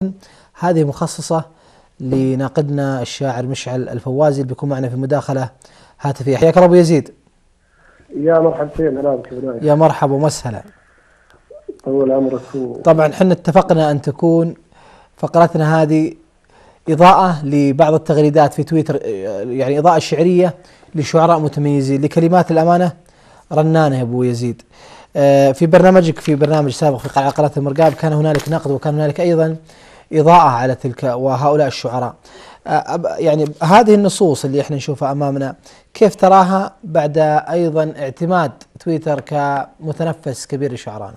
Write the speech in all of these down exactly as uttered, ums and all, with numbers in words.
هذه مخصصة لناقدنا الشاعر مشعل الفوازي اللي بيكون معنا في مداخلة هاتفية. حياك الله أبو يزيد. يا مرحبتين. هلا بك. يا مرحبا ومسهلا. طول عمرك. طبعا احنا اتفقنا أن تكون فقرتنا هذه إضاءة لبعض التغريدات في تويتر، يعني إضاءة شعرية لشعراء متميزين لكلمات الأمانة رنانة. يا أبو يزيد، في برنامجك في برنامج سابق في قلعة قناة المرقاب كان هنالك نقد وكان هنالك أيضا إضاءة على تلك وهؤلاء الشعراء. يعني هذه النصوص اللي احنا نشوفها أمامنا كيف تراها بعد أيضا اعتماد تويتر كمتنفس كبير لشعرانا؟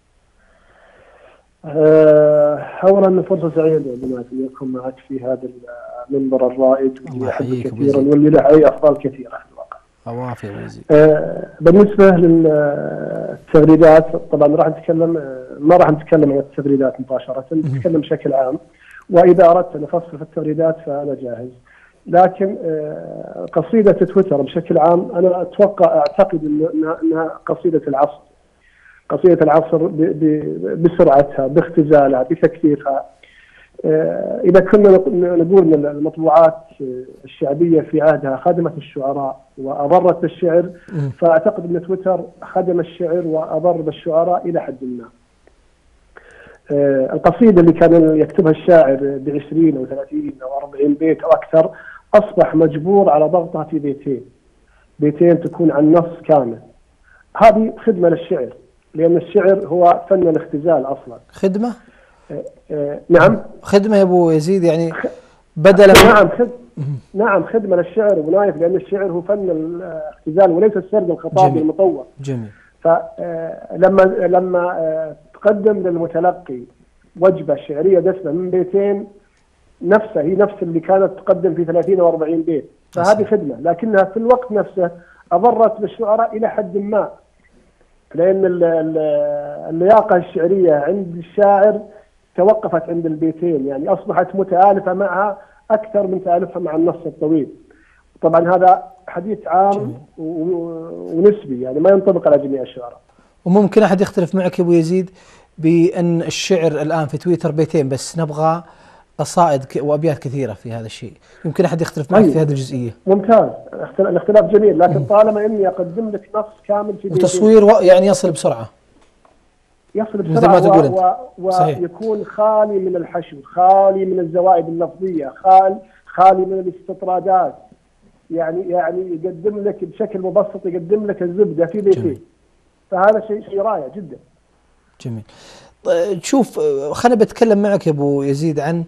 أولا فرصة سعيدة بما أكون معك في هذا المنبر الرائد واللي أحبه كثيرا واللي له أي أفضال كثيرة. أوافي أبو يزيد. بالنسبة للتغريدات طبعا راح نتكلم، ما راح نتكلم عن التغريدات مباشرة، نتكلم بشكل عام، وإذا أردت أن أفصل في التغريدات فأنا جاهز. لكن قصيدة تويتر بشكل عام أنا أتوقع أعتقد أنها قصيدة العصر، قصيدة العصر بسرعتها، باختزالها، بتكثيفها. إذا كنا نقول أن المطبوعات الشعبية في عهدها خدمت الشعراء وأضرت بالشعر، فأعتقد أن تويتر خدم الشعر وأضر بالشعراء إلى حد ما. القصيدة اللي كان يكتبها الشاعر بعشرين أو ثلاثين أو أربعين بيت أو أكثر أصبح مجبور على ضغطها في بيتين، بيتين تكون عن نص كامل. هذه خدمة للشعر، لأن الشعر هو فن الاختزال أصلا. خدمة؟ آه آه نعم خدمة يا أبو يزيد، يعني بدلا. نعم خد... نعم خدمة للشعر ونايف، لأن الشعر هو فن الاختزال وليس السرد الخطابي المطور. جميل. فلما لما تقدم للمتلقي وجبة شعرية دسمة من بيتين، نفسها هي نفس اللي كانت تقدم في ثلاثين أو أربعين بيت، فهذه خدمة، لكنها في الوقت نفسه أضرت بالشعراء إلى حد ما، لأن اللياقة الشعرية عند الشاعر توقفت عند البيتين، يعني أصبحت متآلفة معها أكثر من تآلفها مع النص الطويل. طبعا هذا حديث عام ونسبي، يعني ما ينطبق على جميع الشعراء. وممكن أحد يختلف معك يا أبو يزيد بأن الشعر الآن في تويتر بيتين بس، نبغى قصائد وأبيات كثيرة في هذا الشيء. يمكن أحد يختلف معك في هذه الجزئية. ممتاز، الاختلاف جميل، لكن طالما إني أقدم لك نص كامل في بيتين وتصوير يعني يصل بسرعة، يصل بسرعة و... و... ويكون خالي من الحشو، خالي من الزوائد اللفظية، خال... خالي من الاستطرادات، يعني يعني يقدم لك بشكل مبسط، يقدم لك الزبدة في بيتين. فهذا شيء شيء رائع جدا. جميل. شوف، خلينا بتكلم معك يا أبو يزيد عن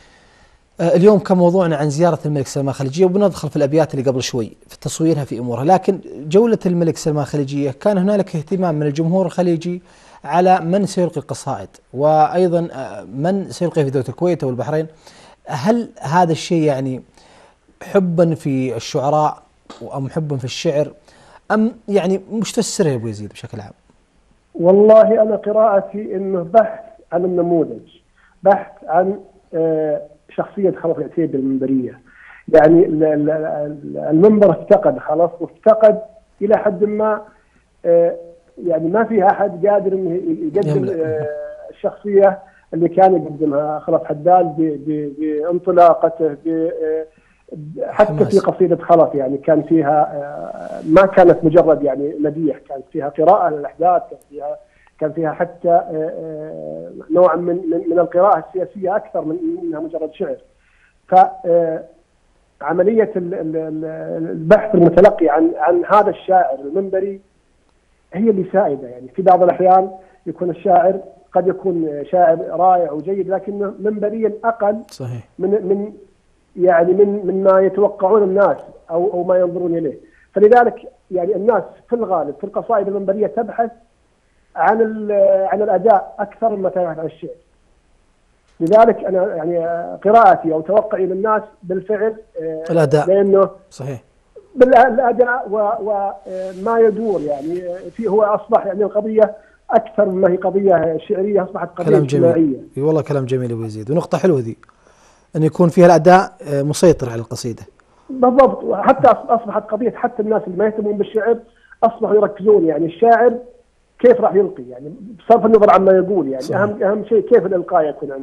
اليوم كموضوعنا عن زيارة الملك سلمان خليجية، وبندخل في الأبيات اللي قبل شوي في تصويرها في أمورها. لكن جولة الملك سلمان خليجية كان هنالك اهتمام من الجمهور الخليجي على من سيلقي القصائد، وأيضا من سيلقي في دولة الكويت والبحرين. هل هذا الشيء يعني حبا في الشعراء أم حبا في الشعر، أم يعني مش تفسره يا أبو يزيد بشكل عام؟ والله أنا قراءتي إنه بحث عن النموذج، بحث عن شخصية خلف العتيبي المنبرية. يعني المنبر افتقد خلاص، وافتقد إلى حد ما، يعني ما في أحد قادر إنه يقدم الشخصية اللي كان يقدمها خلف حداد بانطلاقته، حتى في قصيدة خلف يعني كان فيها، ما كانت مجرد يعني مديح، كانت فيها قراءة للأحداث، كان فيها كان فيها حتى نوع من من القراءة السياسية أكثر من إنها مجرد شعر. فعملية البحث المتلقي عن عن هذا الشاعر المنبري هي اللي سائدة. يعني في بعض الأحيان يكون الشاعر قد يكون شاعر رائع وجيد، لكنه منبريا أقل صحيح من من يعني من من ما يتوقعون الناس أو أو ما ينظرون إليه. فلذلك يعني الناس في الغالب في القصائد المنبرية تبحث عن عن الأداء أكثر مما تبحث عن الشعر. لذلك أنا يعني قراءتي أو توقعي للناس بالفعل الأداء، لأنه صحيح بالأداء وما يدور، يعني في هو أصبح يعني القضية أكثر مما هي قضية شعرية، أصبحت قضية اجتماعية. اي والله كلام جميل أبو يزيد، ونقطة حلوة ذي أن يكون فيها الأداء مسيطر على القصيدة. بالضبط، حتى أصبحت قضية حتى الناس اللي ما يهتمون بالشعر أصبحوا يركزون، يعني الشاعر كيف راح يلقي، يعني بصرف النظر عما يقول، يعني صحيح. أهم أهم شيء كيف الإلقاء يكون عنده.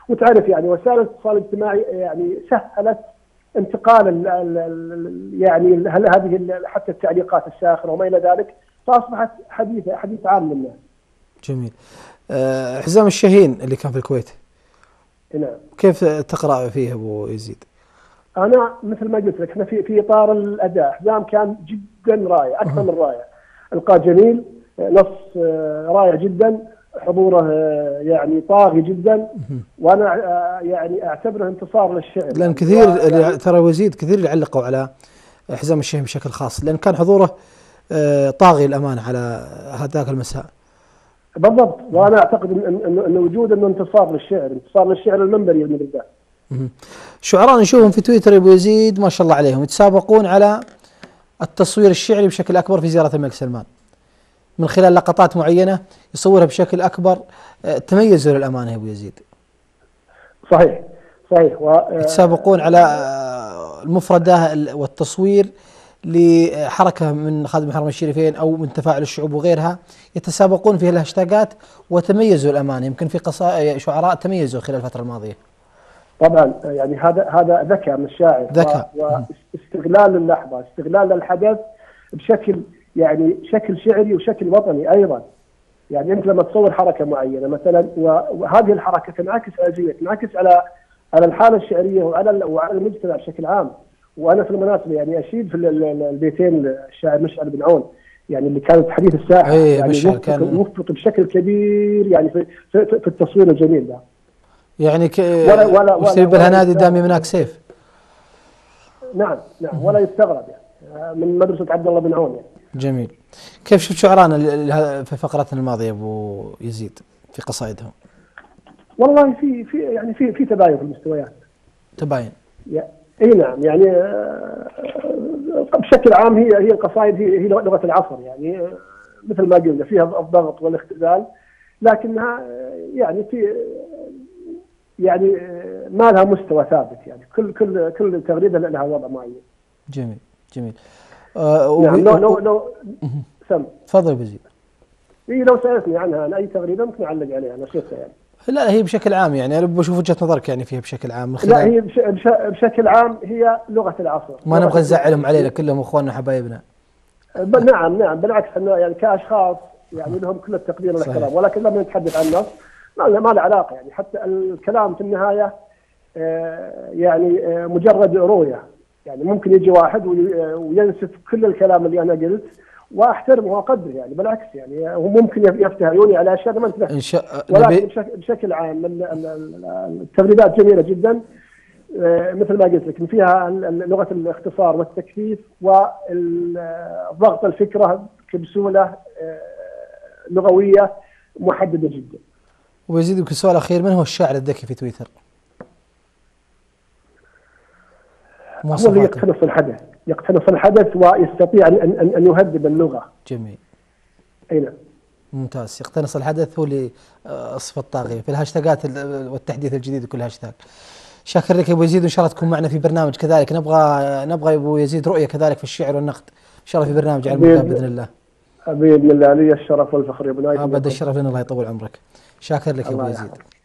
وتعرف يعني وسائل الاتصال الاجتماعي يعني سهلت انتقال ال ال ال يعني ال هذه ال حتى التعليقات الساخره وما الى ذلك، فاصبحت حديثه حديث عام للناس. جميل. أه حزام الشاهين اللي كان في الكويت، نعم، كيف تقرأ فيه أبو يزيد؟ انا مثل ما قلت لك احنا في في اطار الاداء، حزام كان جدا رائع، اكثر من رائع، القاء جميل، نص رائع جدا، حضوره يعني طاغي جدا، وانا يعني اعتبره انتصار للشعر. لان كثير يعني ترى وزيد كثير اللي علقوا على حزام الشاهين بشكل خاص، لان كان حضوره طاغي الامانه على هذاك المساء. بالضبط، وانا اعتقد ان ان وجود انه انتصار للشعر، انتصار للشعر المنبري بالذات. شعراء نشوفهم في تويتر ابو يزيد ما شاء الله عليهم يتسابقون على التصوير الشعري بشكل اكبر في زياره الملك سلمان، من خلال لقطات معينه يصورها بشكل اكبر، تميزوا للامانه يا ابو يزيد. صحيح صحيح. و يتسابقون على المفردة والتصوير لحركة من خادم الحرمين الشريفين أو من تفاعل الشعوب وغيرها، يتسابقون في الهاشتاجات وتميزوا الأمانة. يمكن في قصائد شعراء تميزوا خلال الفترة الماضية. طبعا يعني هذا هذا ذكاء من الشاعر، ذكاء واستغلال للحظة، استغلال للحدث بشكل يعني شكل شعري وشكل وطني أيضا. يعني أنت لما تصور حركة معينة مثلا، وهذه الحركة تنعكس على جيل، تنعكس على على الحالة الشعرية وعلى وعلى المجتمع بشكل عام. وأنا في المناسبة يعني أشيد في البيتين الشاعر مشعل بن عون، يعني اللي كانت حديث الساحة، أيه يعني مشعل كان مفرط بشكل كبير يعني في, في, في التصوير الجميل ده. يعني ك ولا ولا ولا بالهنادي دامي مناك سيف. نعم نعم، ولا يستغرب يعني من مدرسة عبد الله بن عون يعني. جميل. كيف شفت شعرانا في فقرتنا الماضية أبو يزيد في قصائدهم؟ والله في في يعني في في تباين في المستويات. تباين. اي نعم، يعني بشكل عام هي هي القصائد هي هي لغة العصر، يعني مثل ما قلنا فيها الضغط والاختزال، لكنها يعني في يعني ما لها مستوى ثابت، يعني كل كل كل تغريده لها وضع معين. جميل جميل. آه نعم لو لو لو سم تفضل بزيد. اي لو سالتني عنها عن اي تغريده ممكن اعلق عليها نشرتها يعني. لا هي بشكل عام يعني انا بشوف وجهة نظرك يعني فيها بشكل عام. لا هي بش بش بشكل عام هي لغة العصر. ما نبغى نزعلهم علينا، كلهم اخواننا وحبايبنا. نعم نعم بالعكس، احنا يعني كاشخاص يعني لهم كل التقدير والاحترام، ولكن لما نتحدث عن النص ما ما له علاقه، يعني حتى الكلام في النهايه يعني مجرد رؤيه، يعني ممكن يجي واحد وينسف كل الكلام اللي انا قلت واحترمه واقدره، يعني بالعكس يعني هو ممكن يفتح عيوني على اشياء ما انتبهت. ان شاء ولكن بشكل, بشكل عام التغريدات جميله جدا، مثل ما قلت لك فيها لغه الاختصار والتكثيف والضغط الفكره بسهوله لغويه محدده جدا. ويزيد يمكن سؤال اخير، من هو الشاعر الذكي في تويتر؟ هو اللي يقتنص الحدث، يقتنص الحدث ويستطيع ان ان ان يهذب اللغه. جميل. اي نعم. ممتاز، يقتنص الحدث هو اللي صفة الطاغية في الهاشتاجات والتحديث الجديد وكل هاشتاج. شاكر لك يا ابو يزيد، وان شاء الله تكون معنا في برنامج كذلك. نبغى نبغى يا ابو يزيد رؤية كذلك في الشعر والنقد ان شاء الله في برنامج على المكان باذن الله. باذن الله، لي الشرف والفخر يا ابو نايف. ابدا الشرف لنا، الله يطول عمرك. شاكر لك يا ابو يزيد.